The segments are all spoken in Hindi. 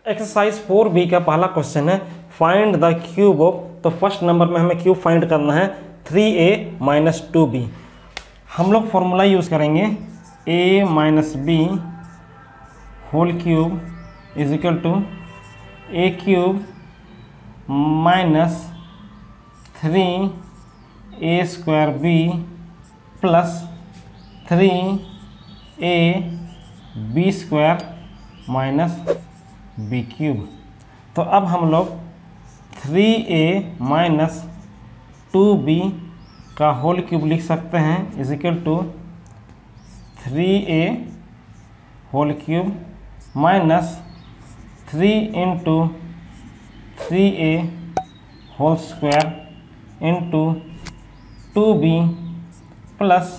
एक्सरसाइज 4B का पहला क्वेश्चन है फाइंड द क्यूब ऑफ, तो फर्स्ट नंबर में हमें क्यूब फाइंड करना है 3a माइनस 2b। हम लोग फॉर्मूला यूज़ करेंगे a minus b whole cube is equal to a cube minus 3a square b plus 3a b square minus b cube. तो अब हम लोग 3a माइनस 2b का होल क्यूब लिख सकते हैं is equal to 3a whole cube minus 3 into 3a whole square into 2b plus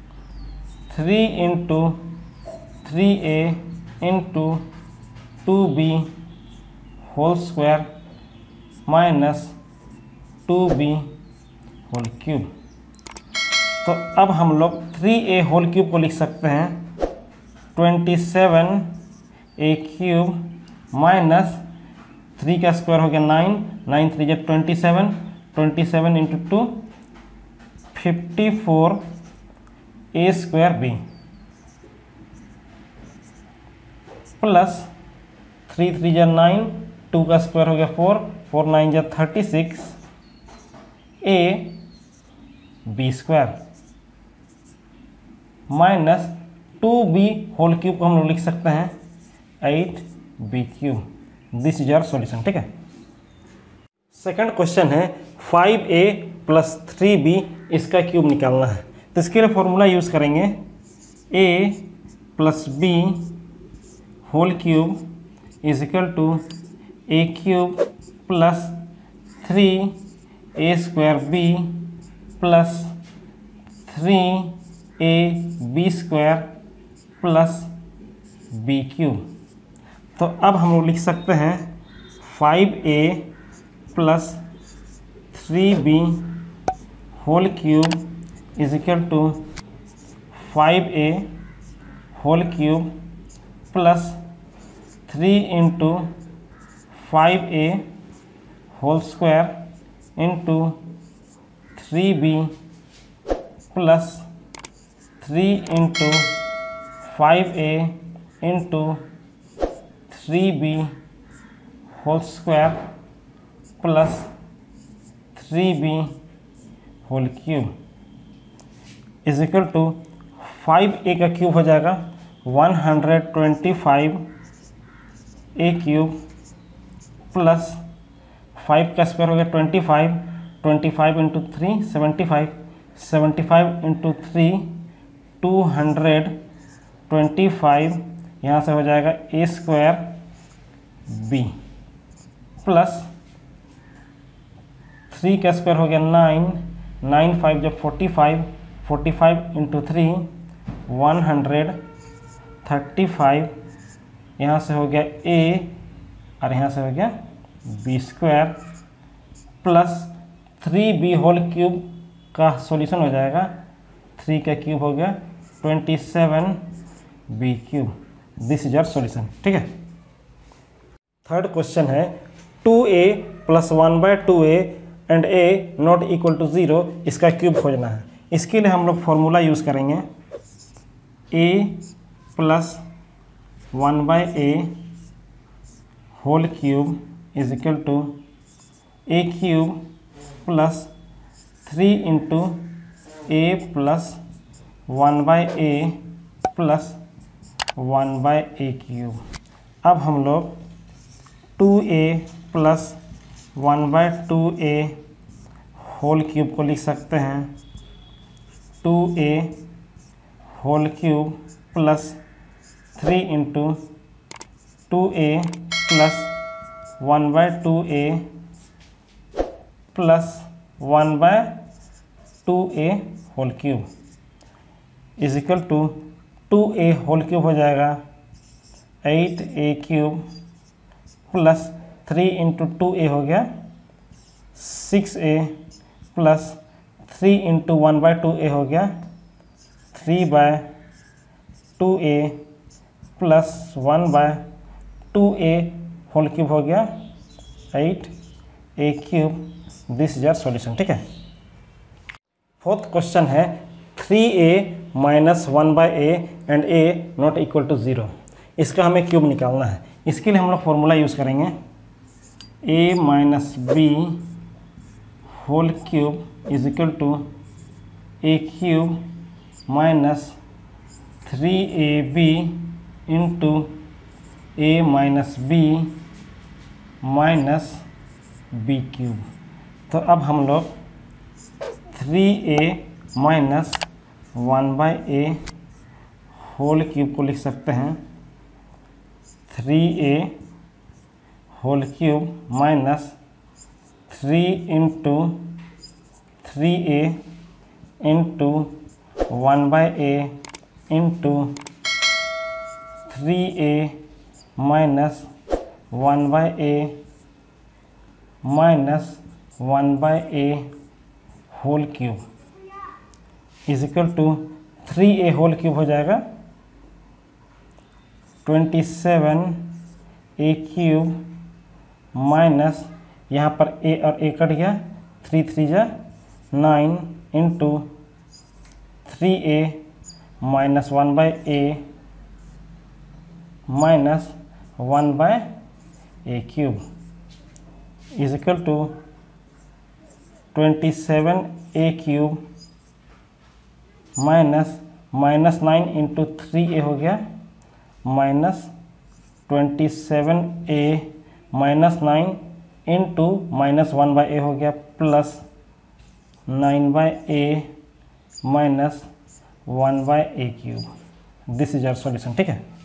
3 into 3a into 2b whole square minus 2b whole cube. तो अब हम लोग 3a होल क्यूब को लिख सकते हैं 27a क्यूब माइनस 3 का स्क्वायर हो गया 9, 9 3 जब 27, 27 into 2 54a square b plus 3 3 जा 9, 2 का स्क्वायर हो गया 4, 4 9 जा 36 a b square minus 2b whole cube को हम लोग लिख सकते हैं 8b cube. This is our solution. ठीक है। सेकंड क्वेश्चन है 5a प्लस 3b इसका क्यूब निकालना है। तो इसके लिए फॉर्मूला यूज़ करेंगे a plus b whole cube is equal to a cube plus 3a square b plus 3a b square plus b cube. तो अब हम लोग लिख सकते हैं 5a plus 3b whole cube is equal to 5a whole cube plus 3 into 5a whole square into 3b plus 3 into 5a into 3b whole square plus 3b whole cube is equal to 5a का क्यूब हो जाएगा 125 a क्यूब प्लस 5 का स्क्वायर हो गया 25, 25 इंटू 3 75, 75 इंटू 3 225, यहाँ से हो जाएगा a स्क्वायर b प्लस 3 का स्क्वायर हो गया 9, 9 5 जब 45, 45 इंटू 3 135, यहाँ से हो गया a और यहाँ से हो गया b square plus 3b whole cube का सॉल्यूशन हो जाएगा 3 का क्यूब हो गया 27b cube. This is our solution. ठीक है। थर्ड क्वेश्चन है 2a plus 1/2a and a not equal to 0 इसका क्यूब खोजना है। इसके लिए हम लोग फॉर्मूला यूज़ करेंगे a plus 1/a whole cube is equal to a cube plus 3 into a plus 1/a plus 1/a cube. अब हम लोग 2a plus 1/2a whole cube को लिख सकते हैं 2a whole cube plus 3 into 2a plus 1/2a plus 1/2a whole cube is equal to 2a whole cube हो जाएगा 8a cube plus 3 into 2a हो गया 6a प्लस 3 इंटू 1/2a हो गया 3/2a plus 1/2a whole cube हो गया 8a cube, this is our solution, ठीक है। फोर्थ क्वेश्चन है 3a minus 1/a and a not equal to 0। इसका हमें क्यूब निकालना है। इसके लिए हम लोग फॉर्मूला यूज़ करेंगे a minus b whole cube is equal to a cube minus 3ab into a minus b minus b cube. तो अब हम लोग 3a minus 1/a whole cube को लिख सकते हैं 3a whole cube minus 3 into 3a into 1/a into 3a minus 1/a minus 1/a whole cube is equal to 3a whole cube हो जाएगा 27a क्यूब माइनस यहाँ पर a और a कट गया 3 3 जा 9 into 3a minus 1/a minus 1/a cube is equal to 27a cube minus 9 into 3a हो गया minus 27a minus 9 into minus 1/a हो गया plus 9/a minus 1/a cube. This is our solution, ठीक है।